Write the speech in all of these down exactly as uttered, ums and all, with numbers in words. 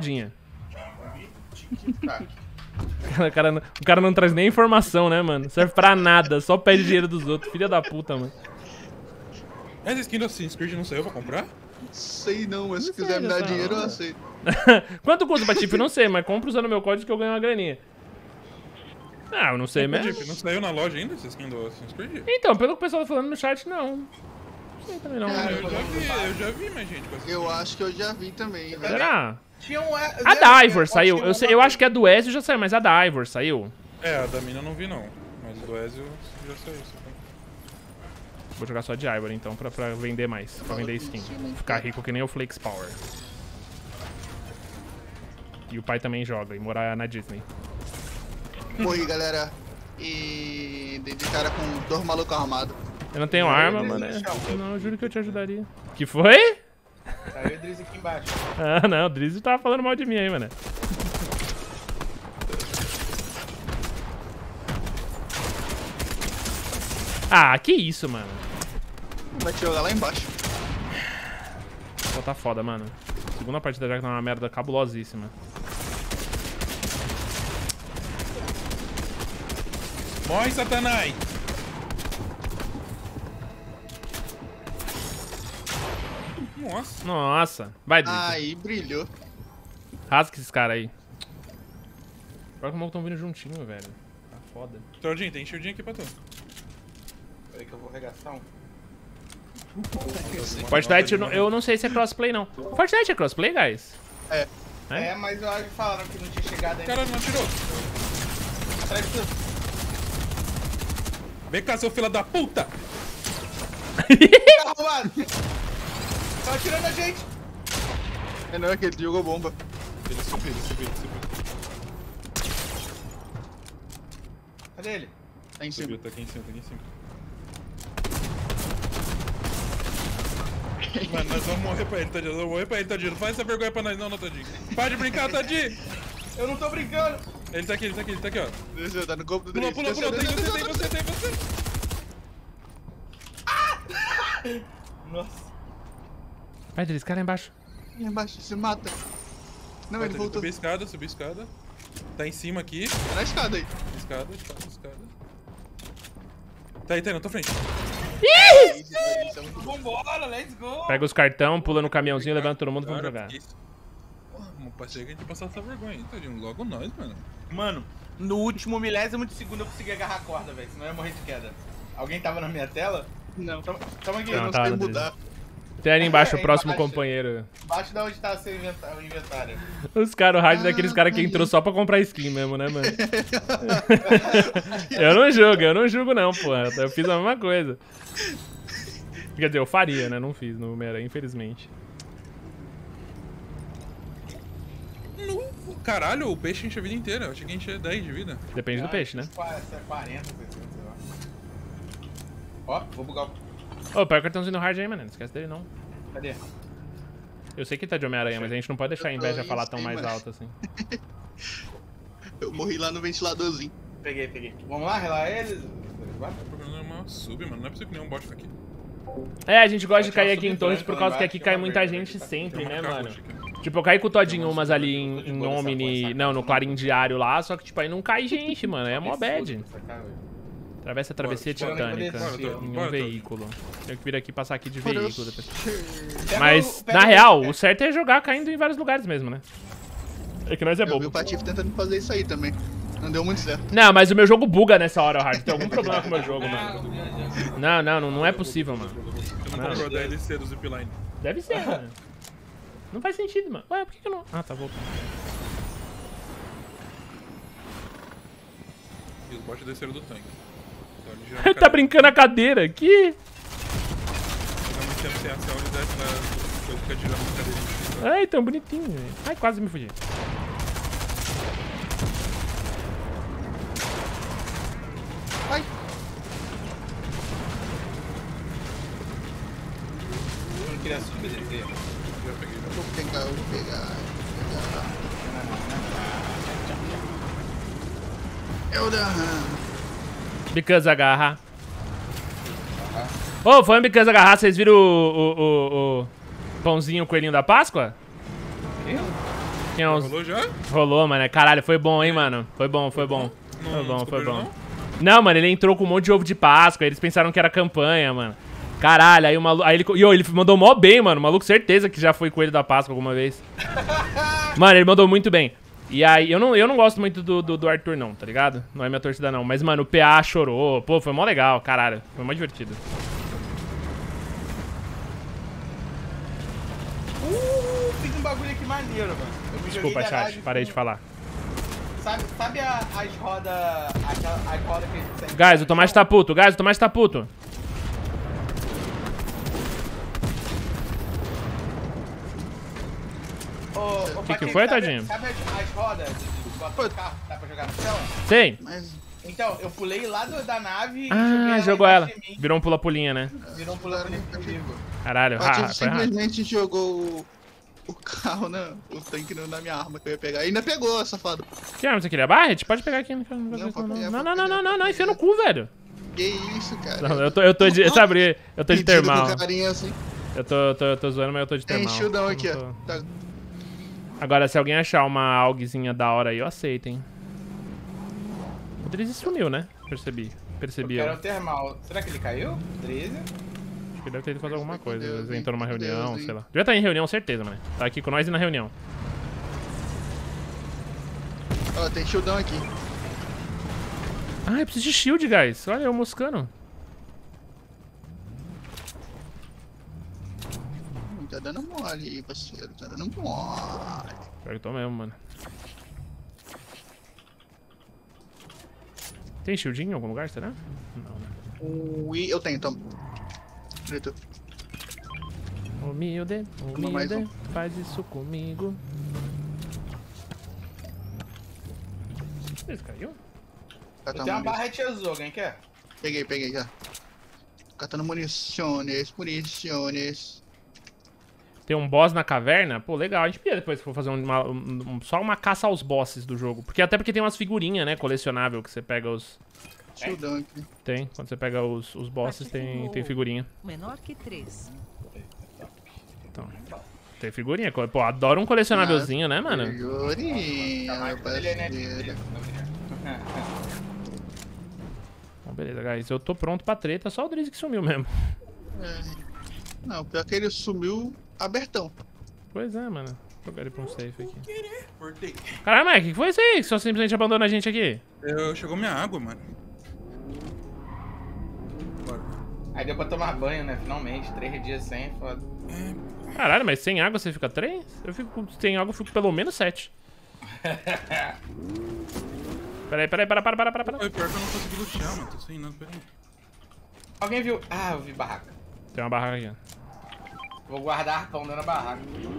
O cara, não, o cara não traz nem informação, né, mano? Serve pra nada, só pede dinheiro dos outros. Filha da puta, mano. Essa skin do Assassin's Creed não saiu pra comprar? Sei não, mas Não se quiser sei, me dar não, dinheiro, não. eu aceito. Quanto custa, Patife? Não sei, mas compra usando meu código que eu ganho uma graninha. Ah, eu não sei mesmo. Patife, não saiu na loja ainda essa skin do Assassin's Creed? Então, pelo que o pessoal tá falando no chat, não. Não sei também não. Cara, Eu já vi, eu já vi mais gente com essa Eu skin. acho que eu já vi também, velho. Será? Tinha um... A da Ivor saiu. Eu, sei, eu acho que a do Ezio já saiu, mas a da Ivor saiu. É, a da mina eu não vi não. Mas do Ezio já saiu. Vou jogar só de Ivor então, pra, pra vender mais. Pra vender skin. Ficar rico que nem o Flakes Power. E o pai também joga, e morar na Disney. Morri, galera. E dei de cara com dois malucos armados. Eu não tenho arma, mano. É. Não, eu juro que eu te ajudaria. Que foi? Saiu o Driz aqui embaixo. Ah, não, o Drizzy tava falando mal de mim aí, mano. Ah, que isso, mano. Vai te jogar lá embaixo. Pô, tá foda, mano. Segunda partida já que tá uma merda cabulosíssima. Morre, Satanás! Nossa. Nossa. Vai, Drizzy. Aí, brilhou. Rasga esses caras aí. Pior que o maluco tão vindo juntinho, velho. Tá foda. Claudinho, tem shieldinho aqui pra tu. Peraí que eu vou arregaçar um. Fortnite, eu não, eu não sei se é crossplay, não. Fortnite é crossplay, guys? É. É? É, mas eu acho que falaram que não tinha chegado ainda. Caralho, não atirou. Atrás de tu. Vem cá, seu filho da puta! Arrumado! Tá atirando a gente! É não, é que ele jogou bomba. Ele subiu, ele subiu, ele subiu. Cadê ele? Tá em cima. Subiu, tá aqui em cima, tá aqui em cima. Mano, nós vamos morrer pra ele, Tadinho. Nós vamos morrer pra ele, Tadinho. Não faz essa vergonha pra nós não, não, Tadinho. Para de brincar, Tadinho! Eu não tô brincando! Ele tá aqui, ele tá aqui, ele tá aqui, ó. Desceu, tá no corpo do Pula, Driz. pula, pula, tem você, tem você, tem você. Nossa. Vai, Drizzy, cara lá embaixo. Lá embaixo, se mata. Não, Vai, ele Tadinho, voltou. subi a escada, subi a escada. Tá em cima aqui. Tá na escada aí. Escada, escada, escada. Tá aí, tá aí, na tua frente. Isso é muito bom. Vambora, let's go! Pega os cartão, pula no caminhãozinho, levanta todo mundo e vamos Cara, jogar. que isso? Porra, mano, passei que a gente passar essa vergonha aí, Tadinho. Logo nós, mano. Mano, no último milésimo de segundo eu consegui agarrar a corda, velho. Senão eu ia morrer de queda. Alguém tava na minha tela? Não, Toma, toma aqui. eu Não, não tá, sei no mudar. Tem ali embaixo o É, próximo embaixo. companheiro. Embaixo da onde tá seu inventa- o inventário. Os caras, o rádio daqueles caras que entrou só pra comprar skin mesmo, né, mano? Eu não julgo, eu não julgo não, porra. Eu fiz a mesma coisa. Quer dizer, eu faria, né? Não fiz no Homem-Aranha, infelizmente. Caralho, o peixe enche a vida inteira. Eu achei que enche dez de vida. Depende do peixe, né? Essa é quarenta, sessenta, sei lá. Ó, vou bugar o... Ô, pega o cartãozinho do hard aí, mano. Não esquece dele, não. Cadê? Eu sei que tá de Homem-Aranha, mas a gente não pode deixar a inveja falar tão mais alto assim. Eu morri lá no ventiladorzinho. Peguei, peguei. Vamos lá, relar eles? Vai. O problema é uma sub, mano. Não é possível que nenhum bot tá aqui. É, a gente gosta de Pode cair dar aqui em subir torres branco por lá causa que embaixo, aqui que cai é uma muita vergonha, gente tá? sempre, Tem né, uma mano? carroça aqui. Tipo, eu caí com o Todinho Tem uma umas subida ali que eu em, tô de em boa nessa Omni, porra, não, no saca? Clarim Diário lá, só que, tipo, aí não cai gente, mano, é mó bad. Sacar, velho. Atravessa a travessia Bora, bora, titânica bora, bora, em um bora, veículo. Tenho que vir aqui passar aqui de Bora. veículo depois. Pega Mas, o- pega na o- real, é. o certo é jogar caindo em vários lugares mesmo, né? É que nós é Eu vi o bobo. Patife tentando fazer isso aí também. Não deu muito certo. Não, mas o meu jogo buga nessa hora, Hard. Tem algum problema com o meu jogo, mano. Não, não, não, não é possível, mano. Eu não Não. comprou a D L C do Zipline. Deve ser, mano. Não faz sentido, mano. Ué, por que que eu não... Ah, tá, voltando. E os bots desceram do tanque. Então, eles giraram a Tá cadeira. brincando a cadeira aqui? Fica muito tempo sem ação, eles descem na coisa que fica girando a cadeira. Ai, tão bonitinho, velho. Ai, quase me fugi. Ai, Eu não queria subir, descer. Já peguei. eu vou pegar, eu vou pegar. Eu derramo. Because agarra. Ô, oh, foi em Because agarrar, vocês viram o, o, o, o pãozinho coelhinho da Páscoa? Eu? Tinha uns... Rolou já? Rolou, mano. Caralho, foi bom, hein, mano. Foi bom, foi bom. Não, Foi bom, foi descobriram, bom. não? Não, mano, ele entrou com um monte de ovo de Páscoa. Eles pensaram que era campanha, mano. Caralho, aí o maluco... Aí ele... Yo, ele mandou mó bem, mano. O maluco, certeza que já foi coelho da Páscoa alguma vez. Mano, ele mandou muito bem. E aí, eu não, eu não gosto muito do, do, do Arthur, não, tá ligado? Não é minha torcida, não. Mas, mano, o P A chorou. Pô, foi mó legal, caralho. Foi mó divertido. Uh, fiz um bagulho aqui maneiro, mano. Eu me Desculpa, joguei de chat. garagem Parei com- de falar. Sabe, sabe a- as rodas... Aquela, as rodas que a gente sempre... Guys, o Tomate tá puto. Guys, o Tomate tá puto. Ô, ô, Que que Paquinho, foi, sabe- tadinho? Sabe as, as rodas de bota no carro que dá pra jogar no chão? Sei. Mas Então, eu pulei lá do, da nave e Ah, joguei jogou ela. embaixo de mim. Virou um pula-pulinha, né? Virou um pulando comigo. Caralho, a ah, gente foi errado. simplesmente jogou o, o carro, né? O tanque no- na minha arma que eu ia pegar. Ainda pegou, safado. Que arma você queria? Barret? Pode pegar aqui. Não, não, Não, não, pode pegar, não, pode não, não, pegar, não, não, pode enfia no pegar. cu, velho. Que isso, cara? Não, eu tô, eu tô de... Sabe, eu tô de Pedido termal. com carinho assim. Eu tô, eu tô, eu tô zoando, mas eu tô de Tem termal. shieldão Eu aqui, não ó. tô- Tá. Agora, se alguém achar uma algzinha da hora aí, eu aceito, hein. O Drizzy sumiu, né? Percebi. Percebi, Eu ó. quero o termal. Será que ele caiu? treze? Acho que deve ter ido fazer alguma com coisa. Deus, Às vezes hein? entrou numa Com reunião, Deus, hein? sei lá. Devia estar em reunião, certeza, mano. Tá aqui com nós e na reunião. Ó, tem shieldão aqui. Ah, eu preciso de shield, guys. Olha, eu moscando. Hum, Tá dando mole, parceiro. Tá dando mole. Pior que eu tô mesmo, mano. Tem shieldinho em algum lugar, será? Não, né? Ui, eu tenho, toma. Preto. Humilde, Toma mais humilde, um. faz isso comigo. Esse caiu? Catando Eu tenho uma munição. barrete azul, alguém quer? Peguei, peguei já. Catando munições, munições. Tem um boss na caverna? Pô, legal. A gente podia depois for fazer uma, um- um- só uma caça aos bosses do jogo. Porque até porque tem umas figurinhas, né? Colecionável que você pega os... Shieldão aqui. Tem. Quando você pega os, os bosses, tem, tem figurinha. Menor que três. Então, tem figurinha. Pô, adoro um colecionávelzinho, né, mano? Figurinha, Tá Mas ele é parceiro. Bom, beleza, guys. Eu tô pronto pra treta. Só o Drizzy que sumiu mesmo. É. Não, pior que ele sumiu abertão. Pois é, mano. Vou jogar ele pra um safe aqui. Cortei. Caralho, Mike, o que foi isso aí? Que só simplesmente abandona a gente aqui? Eu, chegou minha água, mano. Bora. Aí deu pra tomar banho, né? Finalmente. Três dias sem, é foda. Caralho, mas sem água você fica três? Eu fico sem água, eu fico pelo menos sete. Peraí, peraí, para, para, para, para, para. Foi pior que eu não consegui lutear, mano. Tô sem nada, peraí. Alguém viu? Ah, eu vi barraca. Tem uma barraca aqui, ó. Vou guardar arpão dentro da barraca.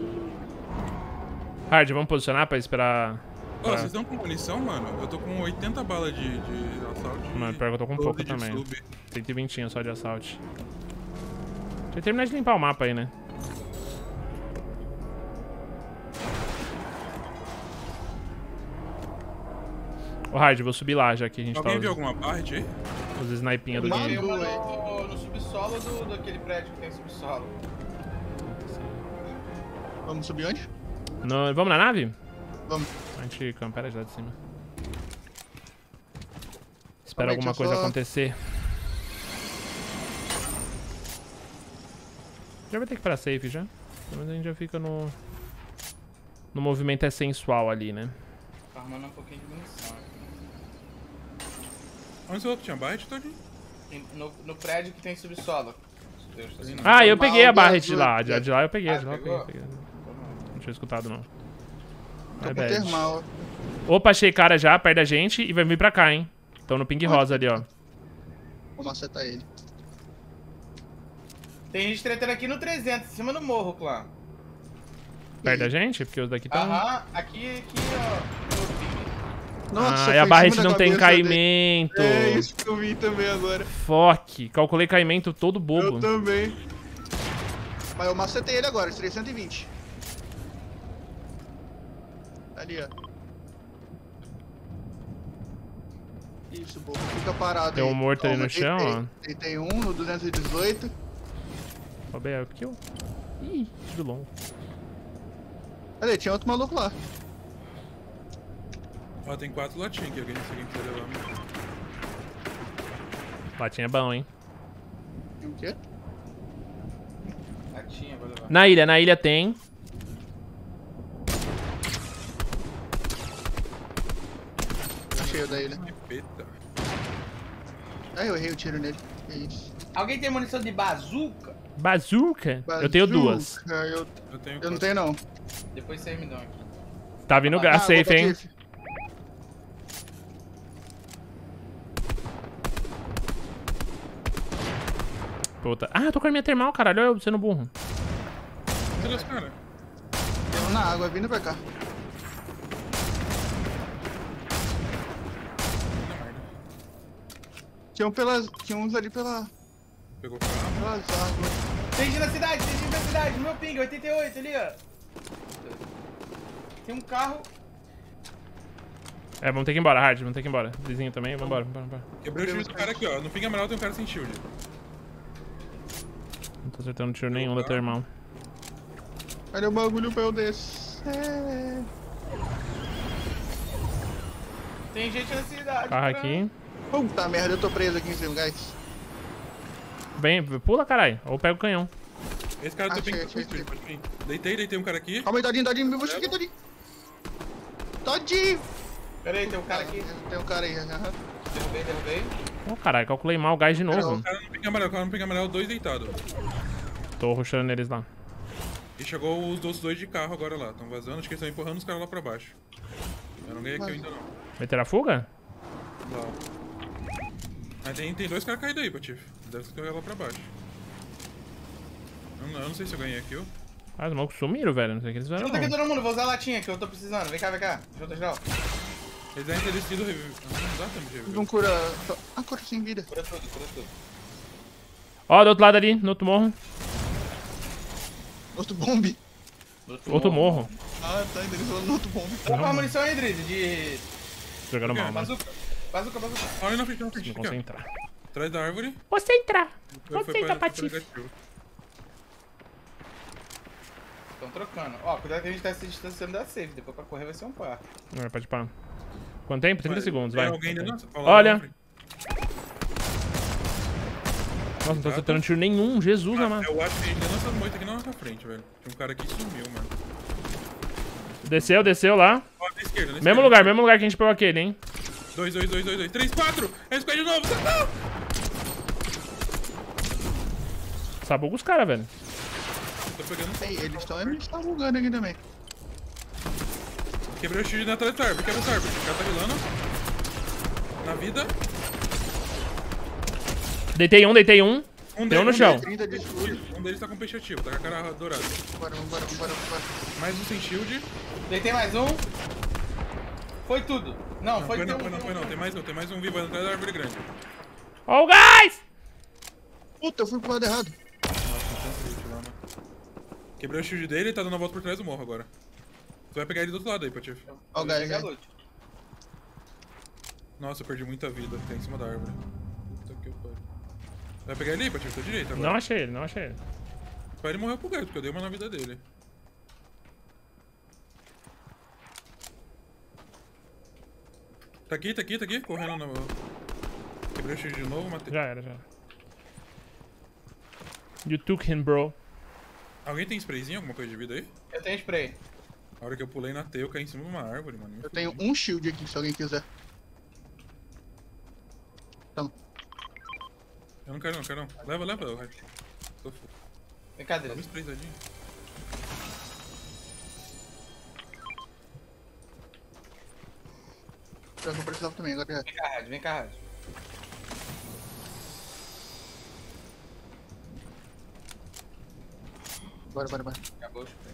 Hard, vamos posicionar pra esperar... Ô, pra- vocês estão com munição, mano? Eu tô com oitenta balas de, de assalto. Mano, pior que eu tô com doze pouco de também. sub. cento e vinte só de assalto. Deixa eu terminar de limpar o mapa aí, né? Ô, Hard, vou subir lá já que a gente Alguém tá viu os, alguma parte aí? os snipinha do Mano. game. Tem uma no, no subsolo do, daquele prédio que tem subsolo. Vamos subir onde? No- vamos na nave? Vamos. A gente campera de lá de cima. Espera Calma aí, alguma deixa eu coisa só- acontecer. Já vai ter que ir pra safe já. Pelo menos a gente já fica no... No movimento é sensual ali, né? Farmando um pouquinho de munição. Onde você tinha barret, Todinho? Tem- No, no prédio que tem subsolo. Deus, tô assim, Ah, eu Normal, peguei a barret de azul. lá. De, de lá eu peguei, Ah, de lá eu pegou? peguei, peguei. Não tinha escutado, não. Tô É com bad. termal. Opa, achei cara já, perto da gente e vai vir pra cá, hein? Estão no ping rosa ali, ó. Vamos acertar ele. Tem gente tretando aqui no trezentos, em cima do morro, clã. Perto da gente? Porque os daqui estão... Aham, aqui, aqui, ó. no ping. Nossa, Ah, e foi a em barret cima da não tem cabeça dele. caimento. É isso que eu vi também agora. Foque. Calculei caimento todo bobo. Eu também. Mas eu macetei ele agora, tirei cento e vinte. Ali, ó. Isso, boa. Fica parado Tem um aí. morto ali Toma, no chão, deitei. Deitei um no duzentos e dezoito. Ó, B R, porque eu... Ih, tiro longo. Cadê? Tinha outro maluco lá. Ó, tem quatro latinhas aqui, alguém, se alguém quiser levar. Latinha é bom, hein? O quê? Latinha, vou levar. Na ilha, na ilha tem. Cheio da ilha. Eita. Ah, eu errei o tiro nele. Que isso. Alguém tem munição de bazuca? Bazooka? Eu tenho duas. Bazuca, Eu, Eu tenho eu não quatro. tenho, não. Depois vocês me dão aqui. Tá vindo Ah, gas Ah, safe, opa, hein? Tiff. Puta. Ah, eu tô com a minha termal, caralho. Olha eu sendo burro. Cadê os caras? Tem um na água, vindo pra cá. Tinha, um pelas, tinha uns ali pela, Pegou o carro. pelas árvores. Tem gente na cidade, tem gente na cidade. Meu ping, oitenta e oito ali, ó. Tem um carro. É, vamos ter que ir embora, Hard. Vamos ter que ir embora. Vizinho também. Vambora, vambora, vambora. Quebrei o shield do cara aqui, ó. No ping amarelo tem um cara sem shield. Não tô acertando tiro nenhum da termal. Cadê o bagulho pra eu descer? Tem gente na cidade. Carro cara. aqui. Puta merda, eu tô preso aqui em cima, guys. Vem, pula, caralho. Ou pega o canhão. Esse cara do Achei, ping achei, tá com shield, pode vir. Deitei, deitei um cara aqui. Calma aí, Todinho, Todinho, me busca aqui, Todinho. Todinho! Pera aí, tem um cara aqui. Tem um cara aí, aham. Derrubei, derrubei. Ô, caralho, calculei mal o gás de novo. O cara no ping amarelo, o cara no ping amarelo, dois deitados. Tô rushando neles lá. E chegou os outros dois de carro agora lá. Estão vazando, acho que eles estão empurrando os caras lá pra baixo. Eu não ganhei aqui ainda não. Meter a fuga? Lá. Mas tem, tem dois caras caídos aí, Patife. Deve ser lá pra baixo. Eu não, eu não sei se eu ganhei aqui, ó. Ah, os malucos sumiram, velho. Não sei o que eles fizeram, Junta aqui não. todo mundo, vou usar a latinha que eu tô precisando. Vem cá, vem cá. Junta geral. Eles devem ter descido reviver. Ah, não dá tempo de reviver. Não cura. Ah, cura sem vida. Cura tudo, cura tudo. Ó, do outro lado ali, no outro morro. Outro bombe. Outro morro. Ah, tá, eles vão no outro bombe. Troca uma munição aí, Drizzy, de Jogando mal, mano. bazuca. Bazuca, bazuca. Olha na frente, na frente. Não Aqui, consigo ó. entrar. Atrás da árvore. Você entrar. Foi- Você foi entra, pra- foi pra Patife. negativo. Estão trocando. Ó, cuidado que a gente tá se distanciando da safe. Depois pra correr vai ser um par. Não, pode parar. Quanto tempo? trinta segundos, vai. Tem alguém ainda na- ó, lá Olha. na frente. Nossa, não tô acertando tiro nenhum. Jesus, Ah, amado. eu acho que tem gente na nossa moita aqui na nossa frente, velho. Tem um cara aqui que sumiu, mano. Desceu, desceu lá. Ó, na esquerda, na Mesmo esquerda. lugar, mesmo lugar que a gente pegou aquele, hein? Dois, dois, dois, dois, dois. Três, quatro! É squad de novo! Não! Sabuga os caras, velho. Tô pegando. Ei, eles estão eles estão bugando aqui também. Quebrei o shield na atrás da árvore. Quebra essa árvore. O cara tá rilando. Na vida. Deitei um, deitei um. Um Tem um no deles- chão. trinta de escudo. Um deles tá com peixe ativo, tá com a cara dourada. Bora, vambora, vambora, vambora. Mais um sem shield. Deitei mais um. Foi tudo. Não, Não, foi foi não, tudo. foi não, foi não. Tem mais um, tem mais um vivo aí atrás da árvore grande. Ó o gás! Puta, eu fui pro lado errado. Nossa, não tem shield lá, mano. Quebrei o shield dele e tá dando a volta por trás do morro agora. Tu vai pegar ele do outro lado aí, Patife. Ó o gás, Pegar né? loot. Nossa, eu perdi muita vida. Tem em cima da árvore. Puta que pariu. Vai pegar ele aí, Patife? Tá direito agora. Não achei ele, não achei ele. Pai, ele morreu pro gato, porque eu dei uma na vida dele. Tá aqui, tá aqui, tá aqui, correndo no... Quebrei o shield de novo, matei. Já era, já era. You took him, bro. Alguém tem sprayzinho, alguma coisa de vida aí? Eu tenho spray. A hora que eu pulei na teia, eu caí em cima de uma árvore, mano. Me Eu fudi. tenho um shield aqui, se alguém quiser. Então, Eu não quero não, quero não. Leva, leva, eu tô f... Vem cá, Dá um Drizzy. sprayzadinho. eu vou precisar também, agora já. Vem cá, Rádio, vem cá, Rádio. Bora, bora, bora. Acabou o spray.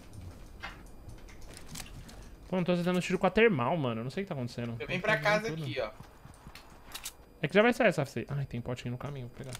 Pô, não tô acertando tiro com a termal, mano. Eu não sei o que tá acontecendo. Eu vim pra casa Tudo. aqui, ó. É que já vai sair essa safe. Ai, tem potinho no caminho, vou pegar.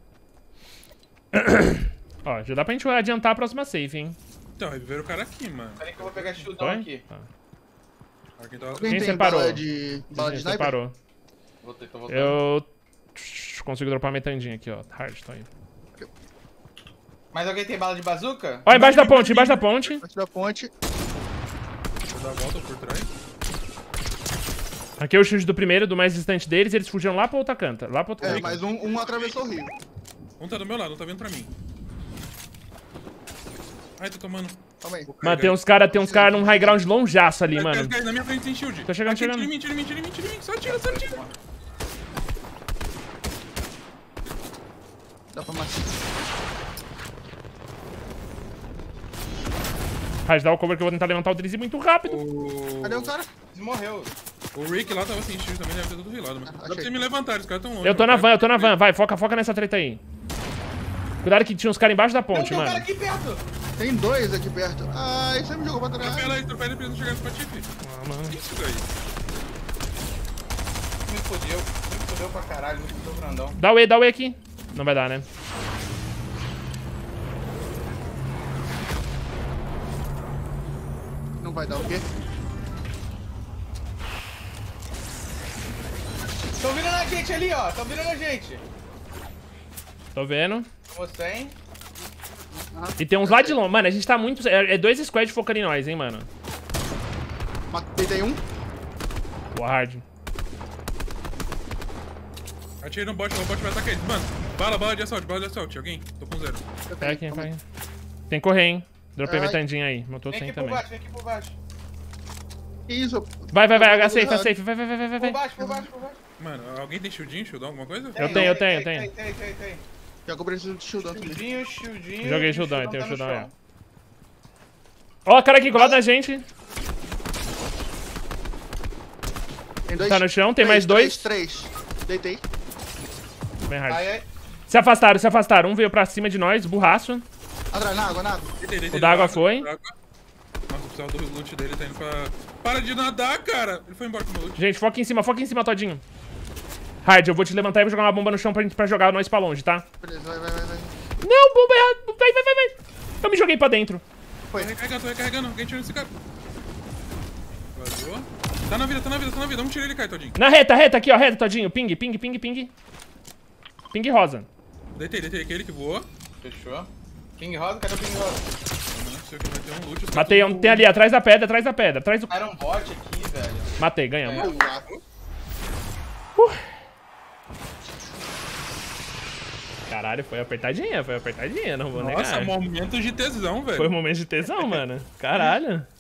Ó, já dá pra gente adiantar a próxima safe, hein? Então, reviveram o cara aqui, mano. Peraí que eu vou pegar shieldão Foi? aqui. Tá. Olha quem tava... Alguém Quem tem separou? bala de. bala de Você sniper? parou. Voltei, tô voltando. Eu consigo dropar metandinha aqui, ó. Hard, tô indo. Mas alguém tem bala de bazuca? Ó, embaixo da ponte, embaixo da ponte. Antes da ponte. Vou dar a volta por trás. Aqui é o shield do primeiro, do mais distante deles, e eles fugiram lá pra outra canta. Lá pra outra É, canta. mas um, um atravessou o rio. Um tá do meu lado, um tá vindo pra mim. Ai, tô tomando. Calma aí. Mano, tem uns caras tem uns cara num high ground longeaço ali, Guys, mano. guys, guys, na minha frente tem shield. Tô chegando, Aqui, chegando. Tira em mim, tira em mim, tira em mim, tira em mim. Só tira, só tira. Dá pra matar. Raj, dá o cover que eu vou tentar levantar o Drizzy muito rápido. O... Cadê o cara? Morreu. O Rick lá tava sem shield também, deve ter tudo vilado, mano. Dá pra achei. você me levantar, os caras tão longe. Eu tô na mano. van, eu tô na van. Vai, foca, foca nessa treta aí. Cuidado que tinha uns caras embaixo da Tem ponte, um cara mano. aqui perto. Tem dois aqui perto. Ai, você me jogou pra trás. Atropela aí, atropela ele pra ele não chegar nesse patife. Ah, mano. Isso, guys. Me fodeu. Me fodeu pra caralho. Me fodeu grandão. Dá o E, dá o E aqui. Não vai dar, né? Não vai dar o quê? Tão virando a gente ali, ó. Tão virando a gente. Tô vendo. Você, hein? E tem uns lá de longe. Mano, a gente tá muito... É, é dois squads focando em nós, hein, mano. Matei, tem um. Boa, hard. Atirei no bot, o bot vai atacar eles. Mano, bala, bala de assalto, bala de assalto. Alguém? Tô com zero. Eu Pega tenho, aqui, calma pega aí. aqui. Tem que correr, hein. Dropei Ai. metandinha aí. Matou Vem sem aqui por também. baixo, vem aqui por baixo. Que isso? Vai, vai, vai. H Eu tô safe, H errado. safe. Vai, vai, vai, vai, vai. Por baixo, por baixo, por baixo. Mano, alguém tem shieldinho, shieldão, alguma coisa? Eu tenho, eu tenho, eu Tem, tenho. tem, tem, tem. Já que eu preciso de shieldão também. Shieldinho, shieldinho. Joguei e o shieldão, eu tenho tá no shieldão, chão. Ó, o cara aqui colado na gente. Tem dois. Tá no chão, tem Três, mais dois. Três, três. Deitei. Bem hard. Ai, ai. Se afastaram, se afastaram. Um veio pra cima de nós, burraço. Atrás, na água, na água. Deitei, deitei, O da água água, foi. da água. Nossa, eu precisava do loot dele, tá indo pra... Para de nadar, cara! Ele foi embora com o meu loot. Gente, foca em cima, foca em cima, Todinho. Hard, eu vou te levantar e vou jogar uma bomba no chão pra, gente, pra jogar nós pra longe, tá? Beleza, vai, vai, vai, vai. Não, bomba errada. Vai, vai, vai, vai. Eu me joguei pra dentro. Tô recarregando, tô recarregando. Alguém tirou esse cara. Vazou. Tá na vida, tá na vida, tá na vida. Vamos tirar ele e cai, Todinho. Na reta, reta aqui, ó, reta, Todinho. Ping, ping, ping, ping. Ping rosa. Deitei, deitei aquele que voou. Fechou. King Rosa, cadê o King Rosa? Não sei o que vai ter um loot. os Matei, caras um, tem ali, atrás da pedra, atrás da pedra. Atrás do... Era um bot aqui, velho. Matei, ganhamos. Boa. Caralho, foi apertadinha, foi apertadinha, não vou tão- Nossa, negar. momentos de tesão, velho. Foi um momento de tesão, mano. Caralho.